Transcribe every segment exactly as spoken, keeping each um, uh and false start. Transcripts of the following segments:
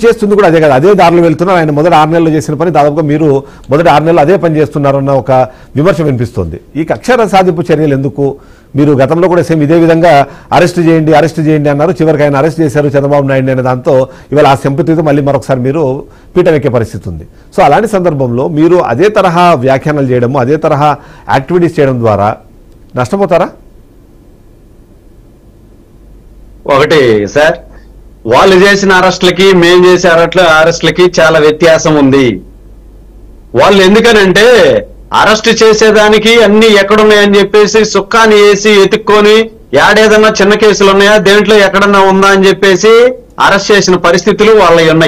చేస్తుంది కూడా అదే కదా, అదే దారిలో వెళ్తున్నారు. ఆయన మొదటి ఆరు నెలలు చేసిన పని దాదాపుగా మీరు మొదటి ఆరు నెలలు అదే పని చేస్తున్నారన్న ఒక విమర్శ వినిపిస్తుంది. ఈ కక్ష సాధింపు చర్యలు ఎందుకు? మీరు గతంలో కూడా సేమ్ ఇదే విధంగా అరెస్ట్ చేయండి అరెస్ట్ చేయండి అన్నారు, చివరికి ఆయన అరెస్ట్ చేశారు చంద్రబాబు నాయుడు అనే దాంతో ఇవాళ ఆ సింపతితో మళ్ళీ మరొకసారి మీరు పీఠం ఎక్కే పరిస్థితి ఉంది. సో అలాంటి సందర్భంలో మీరు అదే తరహా వ్యాఖ్యానాలు చేయడము, అదే తరహా యాక్టివిటీస్ చేయడం ద్వారా నష్టపోతారా? ఒకటి సార్, వాళ్ళు చేసిన అరెస్టులకి మేము చేసే అరెస్టులకి చాలా వ్యత్యాసం ఉంది. వాళ్ళు ఎందుకనంటే అరెస్ట్ చేసేదానికి అన్ని ఎక్కడున్నాయని చెప్పేసి సుక్కాని వేసి ఎత్తుక్కొని ఏడేదన్నా చిన్న కేసులు ఉన్నాయా, దేంట్లో ఎక్కడన్నా ఉందా అని చెప్పేసి అరెస్ట్ చేసిన పరిస్థితులు వాళ్ళవి ఉన్నాయి.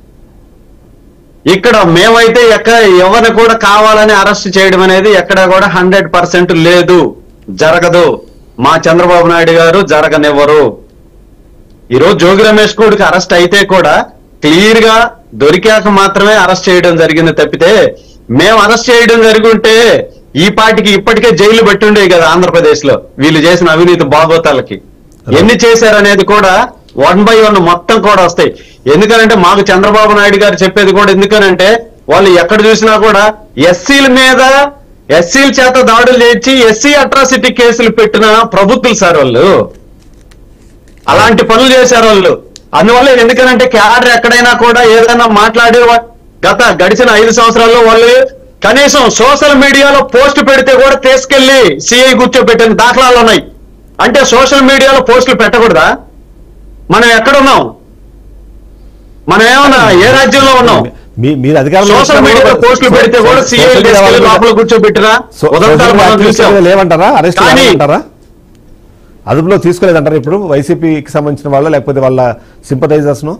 ఇక్కడ మేమైతే ఎక్క ఎవరిని కూడా కావాలని అరెస్ట్ చేయడం అనేది ఎక్కడ కూడా హండ్రెడ్ పర్సెంట్ లేదు, జరగదు. మా చంద్రబాబు నాయుడు గారు జరగనివ్వరు. ఈరోజు జోగి రమేష్ గౌడ్కి అరెస్ట్ అయితే కూడా క్లియర్ గా దొరికాక మాత్రమే అరెస్ట్ చేయడం జరిగింది తప్పితే, మేము అరెస్ట్ చేయడం జరిగి ఉంటే ఈ పార్టీకి ఇప్పటికే జైలు పెట్టుండే కదా ఆంధ్రప్రదేశ్ లో వీళ్ళు చేసిన అవినీతి బాగోతాలకి. ఎన్ని చేశారనేది కూడా వన్ బై వన్ మొత్తం కూడా వస్తాయి. ఎందుకనంటే మాకు చంద్రబాబు నాయుడు గారు చెప్పేది కూడా ఎందుకనంటే, వాళ్ళు ఎక్కడ చూసినా కూడా ఎస్సీల మీద ఎస్సీల చేత దాడులు చేయించి ఎస్సీ అట్రాసిటీ కేసులు పెట్టిన ప్రభుత్వం సార్ వాళ్ళు. అలాంటి పనులు చేశారు వాళ్ళు. అందువల్ల ఎందుకనంటే క్యాడర్ ఎక్కడైనా కూడా ఏదైనా మాట్లాడే గత గడిచిన ఐదు సంవత్సరాల్లో వాళ్ళు కనీసం సోషల్ మీడియాలో పోస్ట్ పెడితే కూడా తీసుకెళ్లి సిఐ కూర్చోబెట్టిన దాఖలాలు ఉన్నాయి. అంటే సోషల్ మీడియాలో పోస్టులు పెట్టకూడదా? మనం ఎక్కడున్నాం? మనం ఏమన్నా ఏ రాజ్యంలో ఉన్నాం? సోషల్ మీడియాలో పోస్టులు పెడితే కూడా సిఐ లోపల కూర్చోబెట్టినా లేవంటారా? అరెస్ట్ అంటారా? అదుపులో తీసుకోలేదంటారా ఇప్పుడు వైసీపీకి సంబంధించిన వాళ్ళు, లేకపోతే వాళ్ళ సింపథైజర్స్ ను?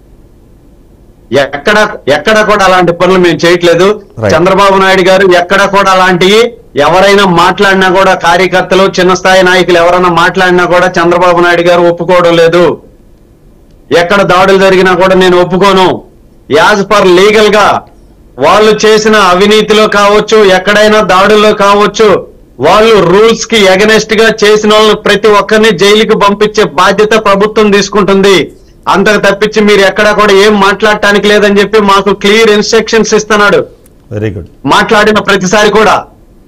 ఎక్కడ ఎక్కడ కూడా అలాంటి పనులు మేము చేయట్లేదు. చంద్రబాబు నాయుడు గారు ఎక్కడ కూడా అలాంటివి ఎవరైనా మాట్లాడినా కూడా, కార్యకర్తలు చిన్న స్థాయి నాయకులు ఎవరైనా మాట్లాడినా కూడా చంద్రబాబు నాయుడు గారు ఒప్పుకోవడం లేదు. ఎక్కడ దాడులు జరిగినా కూడా నేను ఒప్పుకోను. యాజ్ పర్ లీగల్ గా వాళ్ళు చేసిన అవినీతిలో కావచ్చు, ఎక్కడైనా దాడుల్లో కావచ్చు, వాళ్ళు రూల్స్ కి ఎగనెస్ట్ గా చేసిన వాళ్ళని ప్రతి ఒక్కరిని జైలుకి పంపించే బాధ్యత ప్రభుత్వం తీసుకుంటుంది. అంతకు తప్పించి మీరు ఎక్కడా కూడా ఏం మాట్లాడటానికి లేదని చెప్పి మాకు క్లియర్ ఇన్స్ట్రక్షన్స్ ఇస్తున్నాడు. Very good. మాట్లాడిన ప్రతిసారి కూడా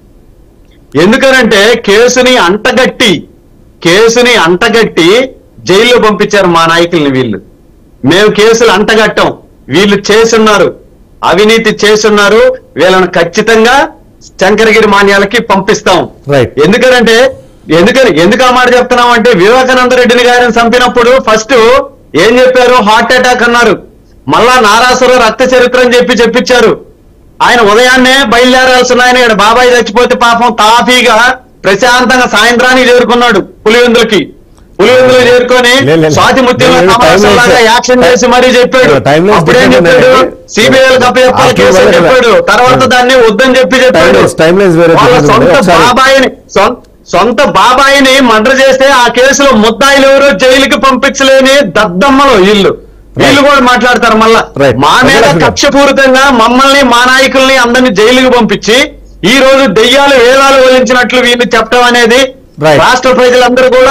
ఎందుకనంటే కేసుని అంటగట్టి కేసుని అంటగట్టి జైల్లో పంపించారు మా నాయకుల్ని. వీళ్ళు మేము కేసులు అంటగట్టాం, వీళ్ళు చేసున్నారు, అవినీతి చేసున్నారు, వీళ్ళని ఖచ్చితంగా శంకరగిరి మాన్యాలకి పంపిస్తాం. ఎందుకనంటే ఎందుకని ఎందుకు ఆ మాట చెప్తున్నాం అంటే, వివేకానంద రెడ్డిని గారిని చంపినప్పుడు ఫస్ట్ ఏం చెప్పారు? హార్ట్ అటాక్ అన్నారు. మళ్ళా నారాసుర రక్త చరిత్ర అని చెప్పి చెప్పించారు. ఆయన ఉదయాన్నే బయలుదేరాల్సిన ఆయన ఇక్కడ బాబాయ్ చచ్చిపోతే పాపం తాఫీగా ప్రశాంతంగా సాయంత్రానికి చేరుకున్నాడు పులివెందులకి. పులివెందులు చేరుకొని స్వాతి ముత్యంలాగా యాక్షన్ చేసి మరీ చెప్పాడు. అప్పుడేం చెప్పాడు? సిబిఐలకు అప్పచెప్పాలి కేసు అని చెప్పాడు. తర్వాత దాన్ని వద్దని చెప్పి చెప్పాడు. వాళ్ళ సొంత బాబాయిని సొంత బాబాయిని మర్డర్ చేస్తే ఆ కేసులో ముద్దాయిలు ఎవరో జైలుకి పంపించలేని దద్దమ్మలు వీళ్ళు వీళ్ళు కూడా మాట్లాడతారు. మళ్ళా మా మీద కక్షపూరితంగా మమ్మల్ని మా నాయకుల్ని అందరినీ జైలుకి పంపించి ఈ రోజు దెయ్యాలు వేదాలు వహించినట్లు వీళ్ళు చెప్పడం అనేది రాష్ట్ర ప్రజలందరూ కూడా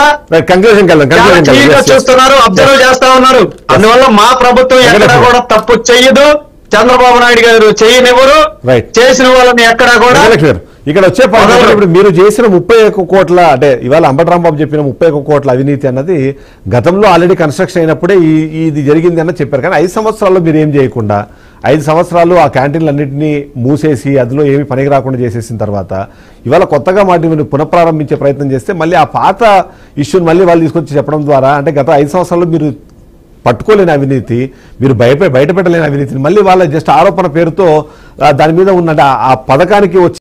చూస్తున్నారు, అబ్జర్వ్ చేస్తా ఉన్నారు. అందువల్ల మా ప్రభుత్వం ఎక్కడా కూడా తప్పు చెయ్యదు, చంద్రబాబు నాయుడు గారు చెయ్యనివ్వరు, చేసిన వాళ్ళని ఎక్కడా కూడా. ఇక్కడ వచ్చే పదవులు ఇప్పుడు మీరు చేసిన ముప్పై ఒక్క కోట్ల అంటే ఇవాళ అంబటి రాంబాబు చెప్పిన ముప్పై ఒక్క కోట్ల అవినీతి అన్నది గతంలో ఆల్రెడీ కన్స్ట్రక్షన్ అయినప్పుడే ఇది జరిగింది అన్నది చెప్పారు. కానీ ఐదు సంవత్సరాల్లో మీరు ఏం చేయకుండా ఐదు సంవత్సరాలు ఆ క్యాంటీన్లు అన్నింటినీ మూసేసి అందులో ఏమి పనికి రాకుండా చేసేసిన తర్వాత ఇవాళ కొత్తగా వాటిని పునఃప్రారంభించే ప్రయత్నం చేస్తే మళ్ళీ ఆ పాత ఇష్యూని మళ్ళీ వాళ్ళు తీసుకొచ్చి చెప్పడం ద్వారా అంటే గత ఐదు సంవత్సరాల్లో మీరు పట్టుకోలేని అవినీతి, మీరు బయట బయట పెట్టలేని అవినీతిని మళ్ళీ వాళ్ళ జస్ట్ ఆరోపణ పేరుతో దాని మీద ఉన్న ఆ పథకానికి వచ్చి